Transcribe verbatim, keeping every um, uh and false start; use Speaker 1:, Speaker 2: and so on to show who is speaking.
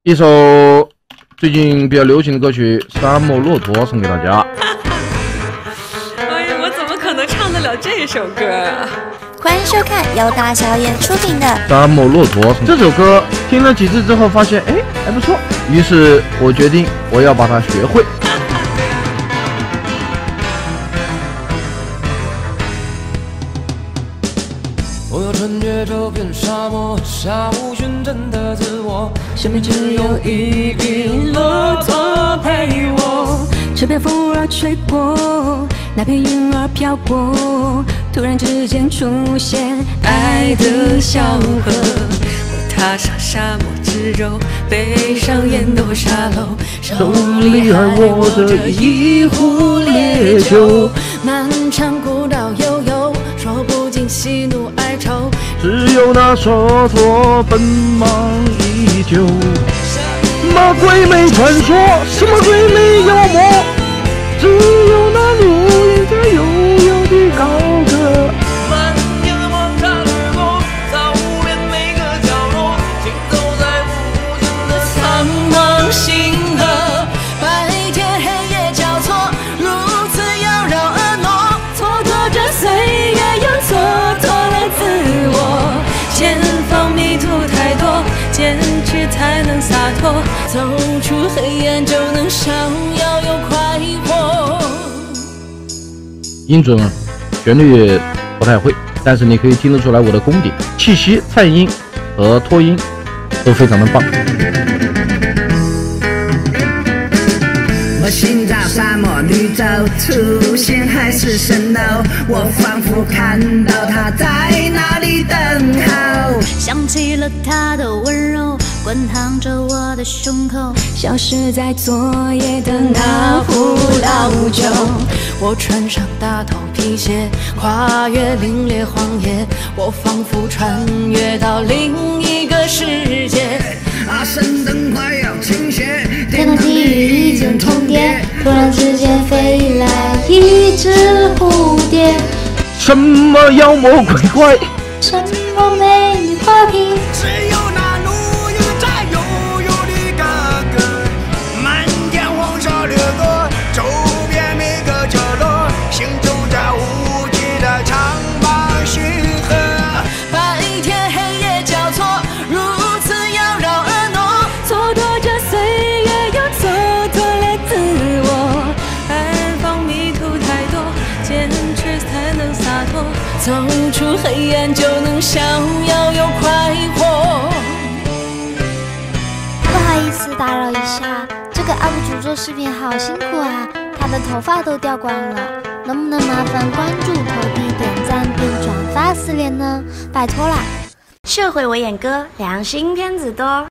Speaker 1: 一首最近比较流行的歌曲《沙漠骆驼》送给大家。
Speaker 2: 哎呀，我怎么可能唱得了这首歌啊？
Speaker 3: 欢迎收看由大小眼出品的《
Speaker 1: 沙漠骆驼》这首歌，听了几次之后发现，哎，还不错。于是我决定我要把它学会。
Speaker 4: 我要穿越这片沙漠，下无寻真的自我，身边只有一匹骆驼陪我。这片风儿吹过，那片云儿飘过，突然之间出现爱的小河。我踏上沙漠之舟，背上烟斗沙漏，手里还握着一壶烈酒。漫长古道悠悠，说不尽喜怒哀愁，
Speaker 1: 只有那骆驼奔忙依旧。什么鬼魅传说，什么鬼魅妖魔，只有那绿荫在悠悠地高歌。
Speaker 4: 满天的黄沙掠过，扫遍每个角落，行走在无尽的苍茫星河。白天黑夜交错，如此妖娆婀娜，蹉跎着岁月，又蹉跎了自我。前方迷途太多，坚持才能洒脱，走出黑暗就能逍遥又快活。
Speaker 1: 音准、旋律不太会，但是你可以听得出来我的功底，气息、颤音和拖音都非常的棒。
Speaker 5: 我寻找沙漠绿洲，出现海市蜃楼，我仿佛看到他在那里等候，
Speaker 6: 想起了他的温柔，滚烫着我的胸口，
Speaker 4: 消失在昨夜的那壶老酒。我穿上大头皮鞋，跨越凛冽荒野，我仿佛穿越到另一个世界。
Speaker 5: 啊，神灯快要倾斜，
Speaker 6: 天堂地狱一阵重叠，突然之间飞来一只蝴蝶。
Speaker 1: 什么妖魔鬼怪，
Speaker 6: 什么美女花瓶，
Speaker 5: 只有那路有在悠悠的歌歌，漫天黄沙掠过，走遍每个角落，行走在无际的苍茫星河。
Speaker 4: 白天黑夜交错，如此妖娆婀娜，蹉跎着岁月，又蹉跎了自我。远方迷途太多，坚持才能洒脱，走出黑暗就能逍遥又快活。
Speaker 3: 不好意思打扰一下，这个 U P 主做视频好辛苦啊，他的头发都掉光了，能不能麻烦关注、投币、点赞并转发四连呢？拜托啦！
Speaker 7: 社会我演歌，良心片子多。